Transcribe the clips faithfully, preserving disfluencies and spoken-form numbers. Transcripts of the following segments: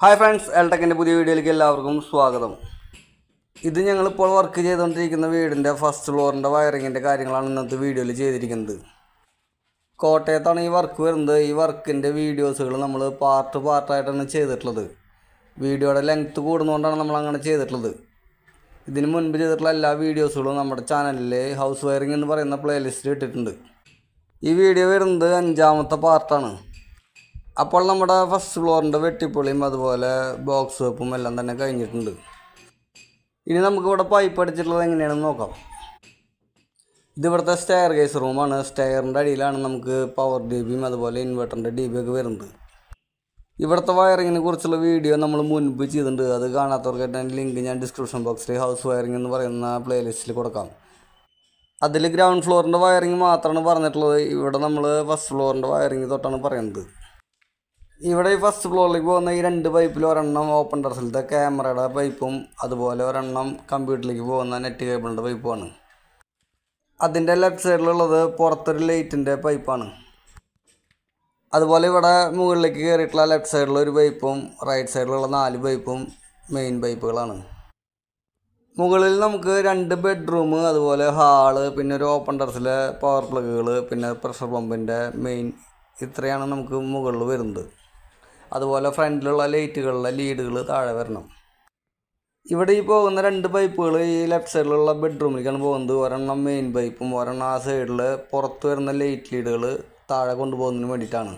Hi friends, എൽടെക്കിൻ്റെ പുതിയ വീഡിയോയിലേക്ക് എല്ലാവർക്കും സ്വാഗതം. ഇത് ഞങ്ങളിപ്പോൾ വർക്ക് ചെയ്തുകൊണ്ടിരിക്കുന്ന വീടിൻ്റെ ഫസ്റ്റ് ഫ്ലോറിൻ്റെ വയറിങ്ങിൻ്റെ കാര്യങ്ങളാണ് ഇന്നത്തെ വീഡിയോയിൽ ചെയ്തിരിക്കുന്നത്. കോട്ടയത്താണ് ഈ വർക്ക് വരുന്നത്. ഈ വർക്കിൻ്റെ വീഡിയോസുകൾ നമ്മൾ പാർട്ട് പാർട്ടായിട്ടാണ് ചെയ്തിട്ടുള്ളത്. വീഡിയോയുടെ ലെങ്ത്ത് കൂടുന്നതുകൊണ്ടാണ് നമ്മൾ അങ്ങനെ ചെയ്തിട്ടുള്ളത്. ഇതിന് മുൻപ് ചെയ്തിട്ടുള്ള എല്ലാ വീഡിയോസുകളും നമ്മുടെ ചാനലിൽ ഹൗസ് വയറിംഗ് എന്ന് പറയുന്ന പ്ലേലിസ്റ്റിൽ ഇട്ടിട്ടുണ്ട്. ഈ വീഡിയോ വരുന്നത് അഞ്ചാമത്തെ പാർട്ടാണ്. അപ്പോൾ നമ്മുടെ ഫസ്റ്റ് ഫ്ലോറിൻ്റെ വെട്ടിപ്പൊളിയും അതുപോലെ ബോക്സ് വെപ്പും എല്ലാം തന്നെ കഴിഞ്ഞിട്ടുണ്ട്. ഇനി നമുക്കിവിടെ പൈപ്പ് അടിച്ചിട്ടുള്ളത് എങ്ങനെയാണെന്ന് നോക്കാം. ഇതിവിടുത്തെ സ്റ്റെയർ കേസ് റൂമാണ്. സ്റ്റെയറിൻ്റെ അടിയിലാണ് നമുക്ക് പവർ ഡി ബിയും അതുപോലെ ഇൻവെർട്ടറിൻ്റെ ഡി ബി ഒക്കെ വരുന്നത്. ഇവിടുത്തെ വയറിങ്ങിനെ കുറിച്ചുള്ള വീഡിയോ നമ്മൾ മുൻപ് ചെയ്തിട്ടുണ്ട്. അത് കാണാത്തവർക്കായിട്ട് അതിൻ്റെ ലിങ്ക് ഞാൻ ഡിസ്ക്രിപ്ഷൻ ബോക്സിൽ ഹൗസ് വയറിംഗ് എന്ന് പറയുന്ന പ്ലേലിസ്റ്റിൽ കൊടുക്കാം. അതിൽ ഗ്രൗണ്ട് ഫ്ലോറിൻ്റെ വയറിങ് മാത്രമാണ് പറഞ്ഞിട്ടുള്ളത്. ഇവിടെ നമ്മൾ ഫസ്റ്റ് ഫ്ലോറിൻ്റെ വയറിങ് തൊട്ടാണ് പറയുന്നത്. ഇവിടെ ഈ ഫസ്റ്റ് ഫ്ലോറിലേക്ക് പോകുന്ന ഈ രണ്ട് പൈപ്പിൽ ഒരെണ്ണം ഓപ്പൺ ടെറസിലത്തെ ക്യാമറയുടെ പൈപ്പും അതുപോലെ ഒരെണ്ണം കമ്പ്യൂട്ടറിലേക്ക് പോകുന്ന നെറ്റ് കേബിളിൻ്റെ പൈപ്പുമാണ്. അതിൻ്റെ ലെഫ്റ്റ് സൈഡിലുള്ളത് പുറത്തൊരു ലൈറ്റിൻ്റെ പൈപ്പാണ്. അതുപോലെ ഇവിടെ മുകളിലേക്ക് കയറിയിട്ടുള്ള ലെഫ്റ്റ് സൈഡിലുള്ള ഒരു പൈപ്പും റൈറ്റ് സൈഡിലുള്ള നാല് പൈപ്പും മെയിൻ പൈപ്പുകളാണ്. മുകളിൽ നമുക്ക് രണ്ട് ബെഡ്റൂം, അതുപോലെ ഹാള്, പിന്നെ ഒരു ഓപ്പൺ ടെറസിലെ പവർ പ്ലഗുകൾ, പിന്നെ പ്രഷർ പമ്പിൻ്റെ മെയിൻ, ഇത്രയാണ് നമുക്ക് മുകളിൽ വരുന്നത്. അതുപോലെ ഫ്രണ്ടിലുള്ള ലൈറ്റുകളിലെ ലീഡുകൾ താഴെ വരണം. ഇവിടെ ഈ പോകുന്ന രണ്ട് പൈപ്പുകൾ ഈ ലെഫ്റ്റ് സൈഡിലുള്ള ബെഡ്റൂമിലേക്കാണ് പോകുന്നത്. ഒരെണ്ണം മെയിൻ പൈപ്പും ഒരെണ്ണം ആ സൈഡിൽ പുറത്ത് വരുന്ന ലൈറ്റ് ലീഡുകൾ താഴെ കൊണ്ടുപോകുന്നതിന് വേണ്ടിയിട്ടാണ്.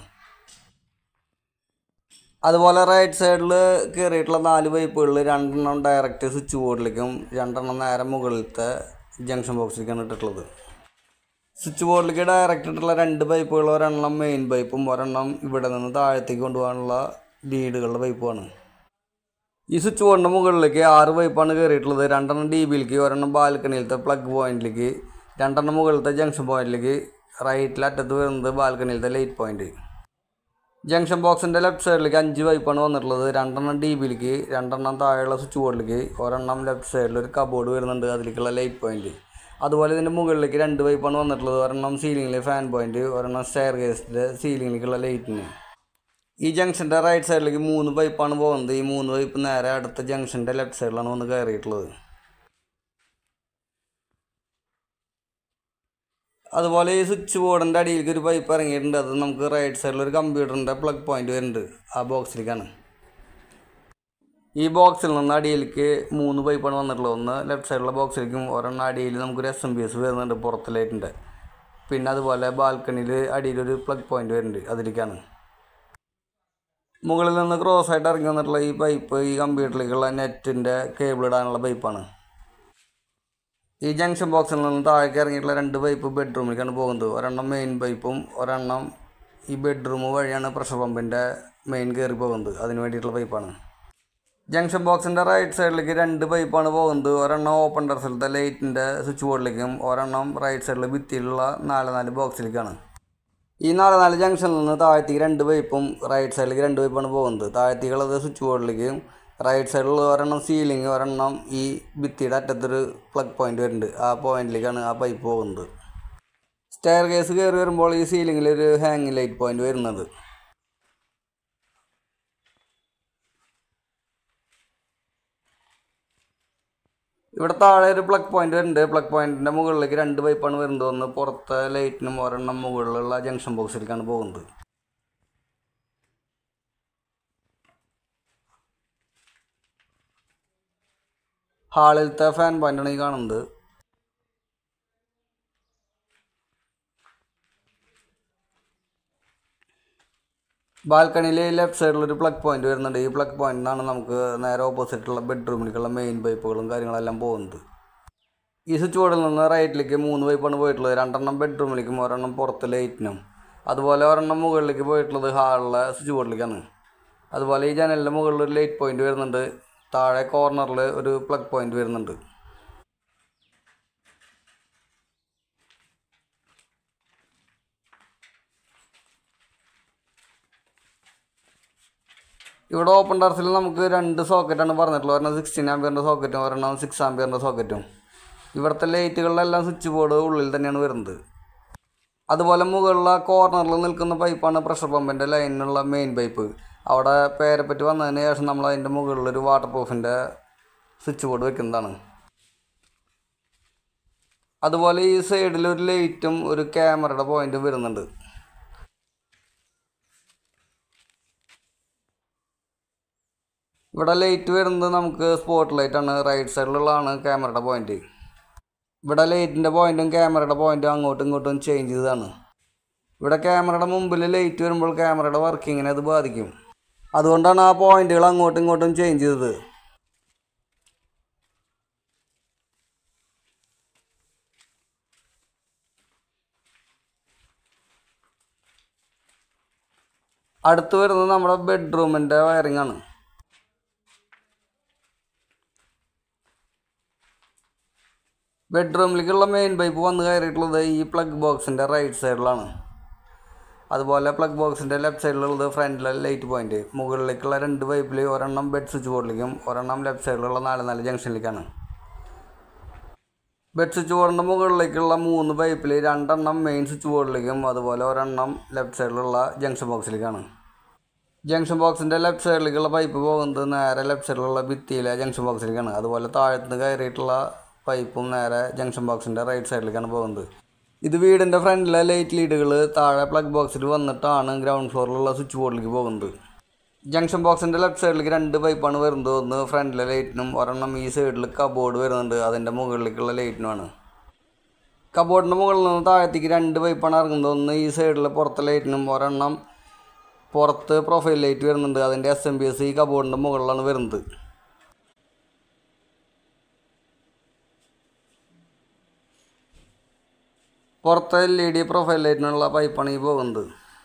അതുപോലെ റൈറ്റ് സൈഡിൽ കയറിയിട്ടുള്ള നാല് പൈപ്പുകളിൽ രണ്ടെണ്ണം ഡയറക്റ്റ് സ്വിച്ച് ബോർഡിലേക്കും രണ്ടെണ്ണം നേരെ മുകളിലത്തെ ജംഗ്ഷൻ ബോക്സിലേക്കാണ് ഇട്ടിട്ടുള്ളത്. സ്വിച്ച് ബോർഡിലേക്ക് ഡയറക്റ്റ് ഇട്ടുള്ള രണ്ട് പൈപ്പുകൾ ഒരെണ്ണം മെയിൻ പൈപ്പും ഒരെണ്ണം ഇവിടെ നിന്ന് താഴത്തേക്ക് കൊണ്ടുപോകാനുള്ള ലീഡുകളുടെ പൈപ്പുമാണ്. ഈ സ്വിച്ച് ബോർഡിൻ്റെ മുകളിലേക്ക് ആറ് പൈപ്പാണ് കയറിയിട്ടുള്ളത്. രണ്ടെണ്ണം ഡി ബിയിലേക്ക്, ഒരെണ്ണം ബാൽക്കണിയിലത്തെ പ്ലഗ് പോയിന്റിലേക്ക്, രണ്ടെണ്ണം മുകളിലത്തെ ജംഗ്ഷൻ പോയിന്റിലേക്ക്, റൈറ്റിൽ അറ്റത്ത് വരുന്നത് ബാൽക്കണിയിലത്തെ ലൈറ്റ് പോയിന്റ്. ജംഗ്ഷൻ ബോക്സിൻ്റെ ലെഫ്റ്റ് സൈഡിലേക്ക് അഞ്ച് പൈപ്പാണ് വന്നിട്ടുള്ളത്. രണ്ടെണ്ണം ഡി ബിയിലേക്ക്, രണ്ടെണ്ണം താഴെയുള്ള സ്വിച്ച് ബോർഡിലേക്ക്, ഒരെണ്ണം ലെഫ്റ്റ് സൈഡിൽ ഒരു കബോർഡ് വരുന്നുണ്ട്, അതിലേക്കുള്ള ലൈറ്റ് പോയിന്റ്. അതുപോലെ ഇതിൻ്റെ മുകളിലേക്ക് രണ്ട് പൈപ്പാണ് വന്നിട്ടുള്ളത്. ഒരെണ്ണം സീലിങ്ങിലെ ഫാൻ പോയിന്റ്, ഒരെണ്ണം സ്റ്റെയർ കേസിൻ്റെ സീലിങ്ങിലേക്കുള്ള ലൈറ്റിന്. ഈ ജംഗ്ഷൻ്റെ റൈറ്റ് സൈഡിലേക്ക് മൂന്ന് പൈപ്പാണ് പോകുന്നത്. ഈ മൂന്ന് പൈപ്പ് നേരെ അടുത്ത ജംഗ്ഷൻ്റെ ലെഫ്റ്റ് സൈഡിലാണ് വന്ന് കയറിയിട്ടുള്ളത്. അതുപോലെ ഈ സ്വിച്ച് ബോർഡിൻ്റെ അടിയിലേക്ക് ഒരു പൈപ്പ് ഇറങ്ങിയിട്ടുണ്ട്. അത് നമുക്ക് റൈറ്റ് സൈഡിലൊരു കമ്പ്യൂട്ടറിൻ്റെ പ്ലഗ് പോയിന്റ് വരുന്നുണ്ട്, ആ ബോക്സിലേക്കാണ്. ഈ ബോക്സിൽ നിന്ന് അടിയിലേക്ക് മൂന്ന് പൈപ്പാണ് വന്നിട്ടുള്ളത്. ഒന്ന് ലെഫ്റ്റ് സൈഡിലുള്ള ബോക്സിലേക്കും ഒരെണ്ണം അടിയിൽ നമുക്കൊരു എസ് എം ബി എസ് വരുന്നുണ്ട് പുറത്ത് ലൈറ്റിൻ്റെ. പിന്നെ അതുപോലെ ബാൽക്കണിയിൽ അടിയിലൊരു പ്ലഗ് പോയിന്റ് വരുന്നുണ്ട്, അതിലേക്കാണ്. മുകളിൽ നിന്ന് ക്രോസ് ആയിട്ട് ഇറങ്ങി വന്നിട്ടുള്ള ഈ പൈപ്പ് ഈ കമ്പ്യൂട്ടറിലേക്കുള്ള നെറ്റിൻ്റെ കേബിൾ ഇടാനുള്ള പൈപ്പാണ്. ഈ ജംഗ്ഷൻ ബോക്സിൽ നിന്ന് താഴേക്ക് ഇറങ്ങിയിട്ടുള്ള രണ്ട് പൈപ്പ് ബെഡ്റൂമിലേക്കാണ് പോകുന്നത്. ഒരെണ്ണം മെയിൻ പൈപ്പും ഒരെണ്ണം ഈ ബെഡ്റൂം വഴിയാണ് പ്രഷർ പമ്പിൻ്റെ മെയിൻ കയറി പോകുന്നത്, അതിന് വേണ്ടിയിട്ടുള്ള പൈപ്പാണ്. ജംഗ്ഷൻ ബോക്സിൻ്റെ റൈറ്റ് സൈഡിലേക്ക് രണ്ട് പൈപ്പാണ് പോകുന്നത്. ഒരെണ്ണം ഓപ്പൺ ടെറസിലത്തെ ലൈറ്റിൻ്റെ സ്വിച്ച് ബോർഡിലേക്കും ഒരെണ്ണം റൈറ്റ് സൈഡിൽ ഭിത്തിയിലുള്ള നാല് നാല് ബോക്സിലേക്കാണ്. ഈ നാല് നാല് ജംഗ്ഷനിൽ നിന്ന് താഴത്തേക്ക് രണ്ട് പൈപ്പും റൈറ്റ് സൈഡിലേക്ക് രണ്ട് പൈപ്പാണ് പോകുന്നത്. താഴത്തേക്കുള്ളത് സ്വിച്ച് ബോർഡിലേക്കും റൈറ്റ് സൈഡിലുള്ള ഒരെണ്ണം സീലിംഗ്, ഒരെണ്ണം ഈ ഭിത്തിയുടെ അറ്റത്തൊരു പ്ലഗ് പോയിന്റ് വരുന്നുണ്ട്, ആ പോയിന്റിലേക്കാണ് ആ പൈപ്പ് പോകുന്നത്. സ്റ്റെയർ കേസ് കയറി വരുമ്പോൾ ഈ സീലിങ്ങിലൊരു ഹാങ്ങിങ് ലൈറ്റ് പോയിന്റ് വരുന്നത്. ഇവിടെ താഴെ ഒരു പ്ലഗ് പോയിന്റ് വരുന്നുണ്ട്. പ്ലഗ് പോയിന്റിൻ്റെ മുകളിലേക്ക് രണ്ട് പൈപ്പാണ് വരുന്നത്. ഒന്ന് പുറത്തെ ലൈറ്റിനും ഒരെണ്ണം മുകളിലുള്ള ജംഗ്ഷൻ ബോക്സിലേക്കാണ് പോകുന്നത്. ഹാളിലത്തെ ഫാൻ പോയിന്റാണ് ഈ കാണുന്നത്. ബാൽക്കണിയിൽ ലെഫ്റ്റ് സൈഡിലൊരു പ്ലഗ് പോയിന്റ് വരുന്നുണ്ട്. ഈ പ്ലഗ് പോയിന്റിനാണ് നമുക്ക് നേരെ ഓപ്പോസിറ്റുള്ള ബെഡ്റൂമിലേക്കുള്ള മെയിൻ പൈപ്പുകളും കാര്യങ്ങളെല്ലാം പോകുന്നത്. ഈ സ്വിച്ച് ബോർഡിൽ നിന്ന് റൈറ്റിലേക്ക് മൂന്ന് പൈപ്പാണ് പോയിട്ടുള്ളത്. രണ്ടെണ്ണം ബെഡ്റൂമിലേക്കും ഒരെണ്ണം പുറത്ത് ലൈറ്റിനും. അതുപോലെ ഒരെണ്ണം മുകളിലേക്ക് പോയിട്ടുള്ളത് ഹാളിലെ സ്വിച്ച് ബോർഡിലേക്കാണ്. അതുപോലെ ഈ ജനലിൻ്റെ മുകളിൽ ഒരു ലൈറ്റ് പോയിന്റ് വരുന്നുണ്ട്. താഴെ കോർണറിൽ ഒരു പ്ലഗ് പോയിന്റ് വരുന്നുണ്ട്. ഇവിടെ ഓപ്പൺ ടെറസിൽ നമുക്ക് രണ്ട് സോക്കറ്റാണ് പറഞ്ഞിട്ടുള്ളത്. ഒരെണ്ണം സിക്സ്റ്റീൻ ആംപിയറിൻ്റെ സോക്കറ്റും ഒരെണ്ണം സിക്സ് ആംപിയറിൻ്റെ സോക്കറ്റും. ഇവിടുത്തെ ലൈറ്റുകളിലെല്ലാം സ്വിച്ച് ബോർഡ് ഉള്ളിൽ തന്നെയാണ് വരുന്നത്. അതുപോലെ മുകളിലുള്ള കോർണറിൽ നിൽക്കുന്ന പൈപ്പാണ് പ്രഷർ പമ്പിൻ്റെ ലൈനിനുള്ള മെയിൻ പൈപ്പ്. അവിടെ പേരെപ്പറ്റി വന്നതിന് ശേഷം നമ്മൾ അതിൻ്റെ മുകളിലൊരു വാട്ടർ പ്രൂഫിൻ്റെ സ്വിച്ച് ബോർഡ് വെക്കുന്നതാണ്. അതുപോലെ ഈ സൈഡിൽ ഒരു ലൈറ്റും ഒരു ക്യാമറയുടെ പോയിൻറ്റും വരുന്നുണ്ട്. ഇവിടെ ലൈറ്റ് വരുന്നത് നമുക്ക് സ്പോട്ട് ലൈറ്റാണ്. റൈറ്റ് സൈഡിലുള്ളതാണ് ക്യാമറയുടെ പോയിൻറ്റ്. ഇവിടെ ലൈറ്റിൻ്റെ പോയിൻറ്റും ക്യാമറയുടെ പോയിൻറ്റും അങ്ങോട്ടും ഇങ്ങോട്ടും ചേഞ്ച് ചെയ്തതാണ്. ഇവിടെ ക്യാമറയുടെ മുമ്പിൽ ലൈറ്റ് വരുമ്പോൾ ക്യാമറയുടെ വർക്കിങ്ങിനെ അത് ബാധിക്കും. അതുകൊണ്ടാണ് ആ പോയിൻറ്റുകൾ അങ്ങോട്ടും ഇങ്ങോട്ടും ചേഞ്ച് ചെയ്തത്. അടുത്ത് വരുന്നത് നമ്മുടെ ബെഡ്റൂമിൻ്റെ വയറിംഗ് ആണ്. ബെഡ്റൂമിലേക്കുള്ള മെയിൻ പൈപ്പ് വന്ന് കയറിയിട്ടുള്ളത് ഈ പ്ലഗ് ബോക്സിൻ്റെ റൈറ്റ് സൈഡിലാണ്. അതുപോലെ പ്ലഗ് ബോക്സിൻ്റെ ലെഫ്റ്റ് സൈഡിലുള്ളത് ഫ്രണ്ടിലെ ലൈറ്റ് പോയിൻറ്റ്. മുകളിലേക്കുള്ള രണ്ട് പൈപ്പിൽ ഒരെണ്ണം ബെഡ് സ്വിച്ച് ബോർഡിലേക്കും ഒരെണ്ണം ലെഫ്റ്റ് സൈഡിലുള്ള നാല് നാല് ജംഗ്ഷനിലേക്കാണ്. ബെഡ് സ്വിച്ച് ബോർഡിൻ്റെ മുകളിലേക്കുള്ള മൂന്ന് പൈപ്പിൽ രണ്ടെണ്ണം മെയിൻ സ്വിച്ച് ബോർഡിലേക്കും അതുപോലെ ഒരെണ്ണം ലെഫ്റ്റ് സൈഡിലുള്ള ജംഗ്ഷൻ ബോക്സിലേക്കാണ്. ജംഗ്ഷൻ ബോക്സിൻ്റെ ലെഫ്റ്റ് സൈഡിലേക്കുള്ള പൈപ്പ് പോകുന്നത് നേരെ ലെഫ്റ്റ് സൈഡിലുള്ള ഭിത്തിയിലെ ജംഗ്ഷൻ ബോക്സിലേക്കാണ്. അതുപോലെ താഴത്തുനിന്ന് കയറിയിട്ടുള്ള പൈപ്പും നേരെ ജംഗ്ഷൻ ബോക്സിൻ്റെ റൈറ്റ് സൈഡിലേക്കാണ് പോകുന്നത്. ഇത് വീടിൻ്റെ ഫ്രണ്ടിലെ ലൈറ്റ് ലീഡുകൾ താഴെ പ്ലഗ് ബോക്സിൽ വന്നിട്ടാണ് ഗ്രൗണ്ട് ഫ്ലോറിലുള്ള സ്വിച്ച് ബോർഡിലേക്ക് പോകുന്നത്. ജംഗ്ഷൻ ബോക്സിൻ്റെ ലെഫ്റ്റ് സൈഡിലേക്ക് രണ്ട് പൈപ്പാണ് വരുന്നത്. ഒന്ന് ഫ്രണ്ടിലെ ലൈറ്റിനും ഒരെണ്ണം ഈ സൈഡിൽ കബോർഡ് വരുന്നുണ്ട്, അതിൻ്റെ മുകളിലേക്കുള്ള ലൈറ്റിനുമാണ്. കബോർഡിൻ്റെ മുകളിൽ നിന്ന് താഴത്തേക്ക് രണ്ട് പൈപ്പാണ് ഇറങ്ങുന്നത്. ഒന്ന് ഈ സൈഡിലെ പുറത്തെ ലൈറ്റിനും ഒരെണ്ണം പുറത്ത് പ്രൊഫൈൽ ലൈറ്റ് വരുന്നുണ്ട്, അതിൻ്റെ എസ് എം ബി എസ് ഈ കബോർഡിൻ്റെ മുകളിലാണ് വരുന്നത്. പുറത്തെ എൽ ഇ ഡി പ്രൊഫൈൽ ലൈറ്റിനുള്ള പൈപ്പാണ് ഈ പോകുന്നത്.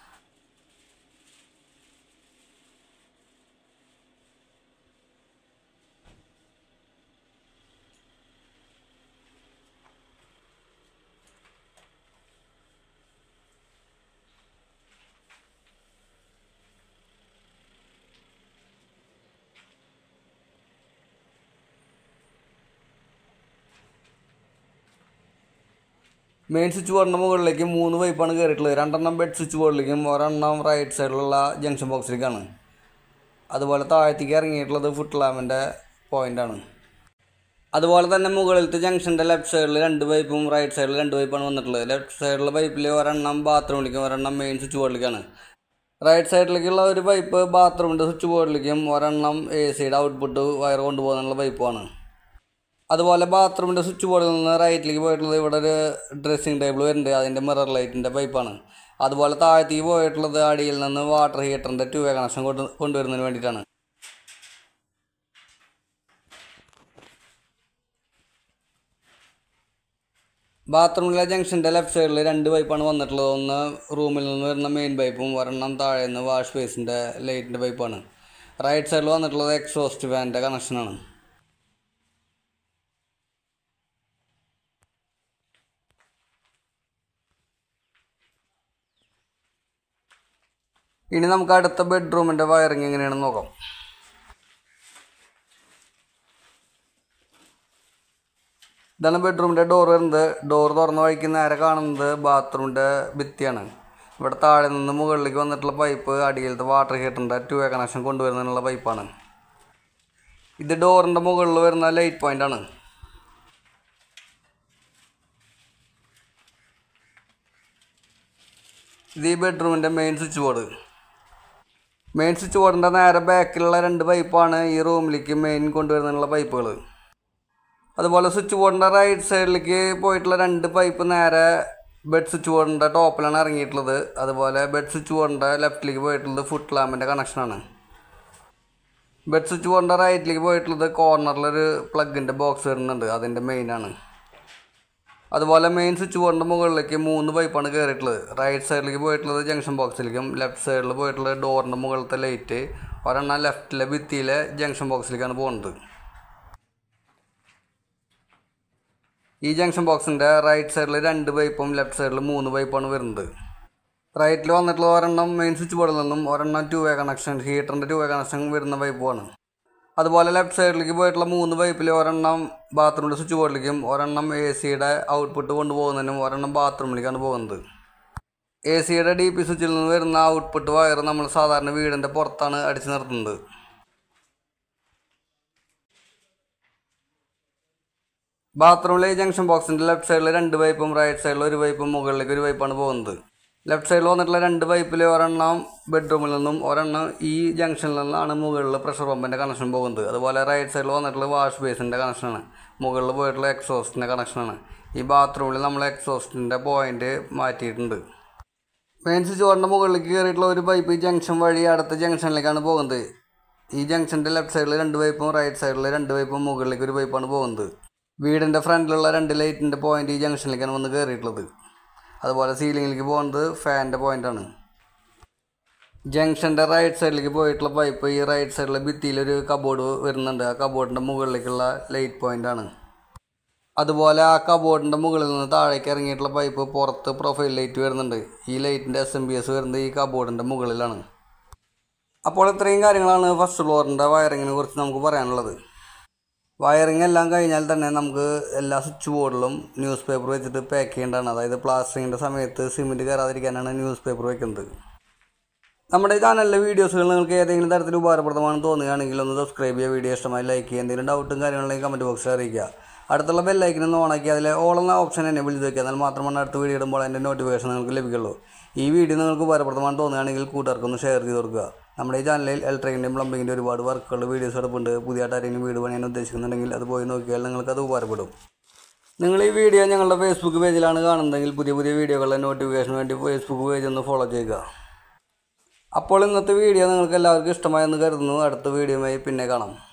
മെയിൻ സ്വിച്ച് ബോർഡിൻ്റെ മുകളിലേക്ക് മൂന്ന് പൈപ്പാണ് കയറിയിട്ടുള്ളത്. രണ്ടെണ്ണം ബെഡ് സ്വിച്ച് ബോർഡിലേക്കും ഒരെണ്ണം റൈറ്റ് സൈഡിലുള്ള ജംഗ്ഷൻ ബോക്സിലേക്കാണ്. അതുപോലെ താഴത്തേക്ക് ഇറങ്ങിയിട്ടുള്ളത് ഫുട് ലാമ്പിൻ്റെ പോയിൻ്റാണ്. അതുപോലെ തന്നെ മുകളിലത്തെ ജംഗ്ഷൻ്റെ ലെഫ്റ്റ് സൈഡിൽ രണ്ട് പൈപ്പും റൈറ്റ് സൈഡിൽ രണ്ട് പൈപ്പാണ് വന്നിട്ടുള്ളത്. ലെഫ്റ്റ് സൈഡിലുള്ള പൈപ്പിൽ ഒരെണ്ണം ബാത്റൂമിലേക്കും ഒരെണ്ണം മെയിൻ സ്വിച്ച് ബോർഡിലേക്കാണ്. റൈറ്റ് സൈഡിലേക്കുള്ള ഒരു പൈപ്പ് ബാത്റൂമിൻ്റെ സ്വിച്ച് ബോർഡിലേക്കും ഒരെണ്ണം എ സിയുടെ ഔട്ട്പുട്ട് വയർ കൊണ്ടുപോകാനുള്ള പൈപ്പാണ്. അതുപോലെ ബാത്റൂമിൻ്റെ സ്വിച്ച് ബോർഡിൽ നിന്ന് റൈറ്റിലേക്ക് പോയിട്ടുള്ളത് ഇവിടെ ഒരു ഡ്രസ്സിങ് ടേബിൾ വരുന്നുണ്ട്, അതിൻ്റെ മിറർ ലൈറ്റിൻ്റെ പൈപ്പാണ്. അതുപോലെ താഴത്തേക്ക് പോയിട്ടുള്ളത് അടിയിൽ നിന്ന് വാട്ടർ ഹീറ്ററിൻ്റെ ടു വേ കണക്ഷൻ കൊണ്ട് കൊണ്ടുവരുന്നതിന് വേണ്ടിയിട്ടാണ്. ബാത്റൂമിലെ ജംഗ്ഷൻ്റെ ലെഫ്റ്റ് സൈഡിൽ രണ്ട് പൈപ്പാണ് വന്നിട്ടുള്ളത്. ഒന്ന് റൂമിൽ നിന്ന് വരുന്ന മെയിൻ പൈപ്പും ഒരെണ്ണം താഴെ നിന്ന് വാഷ് ബേസിൻ്റെ ലൈറ്റിൻ്റെ പൈപ്പാണ്. റൈറ്റ് സൈഡിൽ വന്നിട്ടുള്ളത് എക്സോസ്റ്റ് ഫാനിൻ്റെ കണക്ഷനാണ്. ഇനി നമുക്ക് അടുത്ത ബെഡ്റൂമിൻ്റെ വയറിങ് എങ്ങനെയാണെന്ന് നോക്കാം. ഇതാണ് ബെഡ്റൂമിൻ്റെ ഡോർ വരുന്നത്. ഡോർ തുറന്ന വഴിക്ക് നേരെ കാണുന്നത് ബാത്റൂമിൻ്റെ ഭിത്തിയാണ്. ഇവിടെ താഴെ നിന്ന് മുകളിലേക്ക് വന്നിട്ടുള്ള പൈപ്പ് അടിയിലത്തെ വാട്ടർ ഹീറ്ററിൻ്റെ ടു വേ കണക്ഷൻ കൊണ്ടുവരുന്നതിനുള്ള പൈപ്പാണ്. ഇത് ഡോറിൻ്റെ മുകളിൽ വരുന്ന ലൈറ്റ് പോയിൻ്റാണ്. ഇത് ഈ ബെഡ്റൂമിൻ്റെ main switch board. Main switch ബോർഡിൻ്റെ നേരെ ബാക്കിലുള്ള രണ്ട് പൈപ്പാണ് ഈ റൂമിലേക്ക് മെയിൻ കൊണ്ടുവരുന്നതിനുള്ള പൈപ്പുകൾ. അതുപോലെ സ്വിച്ച് ബോർഡിൻ്റെ റൈറ്റ് സൈഡിലേക്ക് പോയിട്ടുള്ള രണ്ട് പൈപ്പ് നേരെ ബെഡ് സ്വിച്ച് ബോർഡിൻ്റെ ടോപ്പിലാണ് ഇറങ്ങിയിട്ടുള്ളത്. അതുപോലെ ബെഡ് സ്വിച്ച് ബോർഡിൻ്റെ ലെഫ്റ്റിലേക്ക് പോയിട്ടുള്ളത് ഫുട് ലാമ്പിൻ്റെ കണക്ഷനാണ്. ബെഡ് സ്വിച്ച് ബോർഡിൻ്റെ റൈറ്റിലേക്ക് പോയിട്ടുള്ളത് കോർണറിലൊരു പ്ലഗിൻ്റെ ബോക്സ് വരുന്നുണ്ട്, അതിൻ്റെ മെയിനാണ്. അതുപോലെ മെയിൻ സ്വിച്ച് ബോർഡിൻ്റെ മുകളിലേക്ക് മൂന്ന് പൈപ്പാണ് കയറിയിട്ടുള്ളത്. റൈറ്റ് സൈഡിലേക്ക് പോയിട്ടുള്ളത് ജംഗ്ഷൻ ബോക്സിലേക്കും ലെഫ്റ്റ് സൈഡിൽ പോയിട്ടുള്ളത് ഡോറിൻ്റെ മുകളിലത്തെ ലൈറ്റ്, ഒരെണ്ണം ലെഫ്റ്റിലെ ഭിത്തിയിലെ ജംഗ്ഷൻ ബോക്സിലേക്കാണ് പോകുന്നത്. ഈ ജംഗ്ഷൻ ബോക്സിൻ്റെ റൈറ്റ് സൈഡിൽ രണ്ട് പൈപ്പും ലെഫ്റ്റ് സൈഡിൽ മൂന്ന് പൈപ്പാണ് വരുന്നത്. റൈറ്റിൽ വന്നിട്ടുള്ള ഒരെണ്ണം മെയിൻ സ്വിച്ച് ബോർഡിൽ നിന്നും ഒരെണ്ണം ടു വേ കണക്ഷൻ ഹീറ്ററിൻ്റെ ടു വേ കണക്ഷൻ വരുന്ന പൈപ്പുമാണ്. അതുപോലെ ലെഫ്റ്റ് സൈഡിലേക്ക് പോയിട്ടുള്ള മൂന്ന് പൈപ്പിൽ ഒരെണ്ണം ബാത്റൂമിൻ്റെ സ്വിച്ച് ബോർഡിലേക്കും ഒരെണ്ണം എ സിയുടെ ഔട്ട്പുട്ട് കൊണ്ടുപോകുന്നതിനും ഒരെണ്ണം ബാത്റൂമിലേക്കാണ് പോകുന്നത്. എ സിയുടെ ഡി പി സ്വിച്ചിൽ നിന്ന് വരുന്ന ഔട്ട്പുട്ട് വയർ നമ്മൾ സാധാരണ വീടിൻ്റെ പുറത്താണ് അടിച്ചു നിർത്തുന്നത്. ബാത്റൂമിലെ ഈ ജംഗ്ഷൻ ബോക്സിൻ്റെ ലെഫ്റ്റ് സൈഡിൽ രണ്ട് പൈപ്പും റൈറ്റ് സൈഡിൽ ഒരു പൈപ്പും മുകളിലേക്ക് ഒരു പൈപ്പാണ് പോകുന്നത്. ലെഫ്റ്റ് സൈഡിൽ വന്നിട്ടുള്ള രണ്ട് പൈപ്പിൽ ഒരെണ്ണം ബെഡ്റൂമിൽ നിന്നും ഒരെണ്ണം ഈ ജംഗ്ഷനിൽ നിന്നാണ് മുകളിൽ പ്രഷർ പമ്പിൻ്റെ കണക്ഷൻ പോകുന്നത്. അതുപോലെ റൈറ്റ് സൈഡിൽ വന്നിട്ടുള്ള വാഷ് ബേസിൻ്റെ കണക്ഷനാണ്. മുകളിൽ പോയിട്ടുള്ള എക്സോസ്റ്റിൻ്റെ കണക്ഷനാണ്. ഈ ബാത്റൂമിൽ നമ്മൾ എക്സോസ്റ്റിൻ്റെ പോയിൻ്റ് മാറ്റിയിട്ടുണ്ട്. മെയിൻ സ്വിച്ച് ബോർഡിൻ്റെ മുകളിലേക്ക് കയറിയിട്ടുള്ള ഒരു പൈപ്പ് ഈ ജംഗ്ഷൻ വഴി അടുത്ത ജംഗ്ഷനിലേക്കാണ് പോകുന്നത്. ഈ ജംഗ്ഷൻ്റെ ലെഫ്റ്റ് സൈഡിൽ രണ്ട് പൈപ്പും റൈറ്റ് സൈഡിൽ രണ്ട് പൈപ്പും മുകളിലേക്ക് ഒരു പൈപ്പാണ് പോകുന്നത്. വീടിൻ്റെ ഫ്രണ്ടിലുള്ള രണ്ട് ലൈറ്റിൻ്റെ പോയിൻ്റ് ഈ ജംഗ്ഷനിലേക്കാണ് വന്ന് കയറിയിട്ടുള്ളത്. അതുപോലെ സീലിങ്ങിലേക്ക് പോകുന്നത് ഫാനിൻ്റെ പോയിൻ്റാണ്. ജംഗ്ഷൻ്റെ റൈറ്റ് സൈഡിലേക്ക് പോയിട്ടുള്ള പൈപ്പ് ഈ റൈറ്റ് സൈഡിലെ ഭിത്തിയിലൊരു കബോർഡ് വരുന്നുണ്ട്. ആ കബോർഡിൻ്റെ മുകളിലേക്കുള്ള ലൈറ്റ് പോയിൻ്റാണ്. അതുപോലെ ആ കബോർഡിൻ്റെ മുകളിൽ നിന്ന് താഴേക്ക് ഇറങ്ങിയിട്ടുള്ള പൈപ്പ് പുറത്ത് പ്രൊഫൈൽ ലൈറ്റ് വരുന്നുണ്ട്. ഈ ലൈറ്റിൻ്റെ എസ് എം ബി എസ് വരുന്നത് ഈ കബോർഡിൻ്റെ മുകളിലാണ്. അപ്പോൾ ഇത്രയും കാര്യങ്ങളാണ് ഫസ്റ്റ് ഫ്ലോറിൻ്റെ വയറിങ്ങിനെ കുറിച്ച് നമുക്ക് പറയാനുള്ളത്. വയറിങ് എല്ലാം കഴിഞ്ഞാൽ തന്നെ നമുക്ക് എല്ലാ സ്വിച്ച് ബോർഡിലും ന്യൂസ് പേപ്പർ വെച്ചിട്ട് പാക്ക് ചെയ്യേണ്ടതാണ്. അതായത് പ്ലാസ്റ്ററിങ്ങിൻ്റെ സമയത്ത് സിമെൻറ്റ് കയറാതിരിക്കാനാണ് ന്യൂസ് പേപ്പർ വയ്ക്കുന്നത്. നമ്മുടെ ഈ ചാനലിലെ വീഡിയോസുകൾ നിങ്ങൾക്ക് ഏതെങ്കിലും തരത്തിൽ ഉപകാരപ്രദമാണെന്ന് തോന്നുകയാണെങ്കിൽ ഒന്ന് സബ്സ്ക്രൈബ് ചെയ്യുക, വീഡിയോ ഇഷ്ടമായി ലൈക്ക് ചെയ്യുക, എന്തെങ്കിലും ഡൗട്ടും കാര്യങ്ങളുണ്ടെങ്കിൽ കമൻറ്റ് ബോക്സിൽ അറിയിക്കുക. അടുത്തുള്ള ബെല്ലൈക്കനൊന്ന് ഓണാക്കി അതിൽ ഓൾ എന്ന ഓപ്ഷൻ എന്നെ വിളിച്ച് വയ്ക്കുക. എന്നാൽ മാത്രമാണ് അടുത്ത വീഡിയോ ഇടുമ്പോൾ അതിൻ്റെ നോട്ടിഫിക്കേഷൻ നിങ്ങൾക്ക് ലഭിക്കുള്ളൂ. ഈ വീഡിയോ നിങ്ങൾക്ക് ഉപകാരപ്രദമാണെന്ന് തോന്നുകയാണെങ്കിൽ കൂട്ടുകാർക്കൊന്ന് ഷെയർ ചെയ്ത് കൊടുക്കുക. നമ്മുടെ ഈ ചാനലിൽ ഇലക്ട്രിക്കിൻ്റെയും പ്ലംബിങ്ങിൻ്റെ ഒരുപാട് വർക്കുകൾ വീഡിയോസ് എടുപ്പുണ്ട്. പുതിയതായിട്ട് ആരെങ്കിലും വീട് പണിയാൻ ഉദ്ദേശിക്കുന്നുണ്ടെങ്കിൽ അത് പോയി നോക്കിയാൽ നിങ്ങൾക്കത് ഉപകാരപ്പെടും. നിങ്ങൾ ഈ വീഡിയോ ഞങ്ങളുടെ ഫേസ്ബുക്ക് പേജിലാണ് കാണുന്നതെങ്കിൽ പുതിയ പുതിയ വീഡിയോകളുടെ നോട്ടിഫിക്കേഷന് വേണ്ടി ഫേസ്ബുക്ക് പേജ് ഒന്ന് ഫോളോ ചെയ്യുക. അപ്പോൾ ഇന്നത്തെ വീഡിയോ നിങ്ങൾക്ക് എല്ലാവർക്കും ഇഷ്ടമായെന്ന് കരുതുന്നു. അടുത്ത വീഡിയോയുമായി പിന്നെ കാണാം.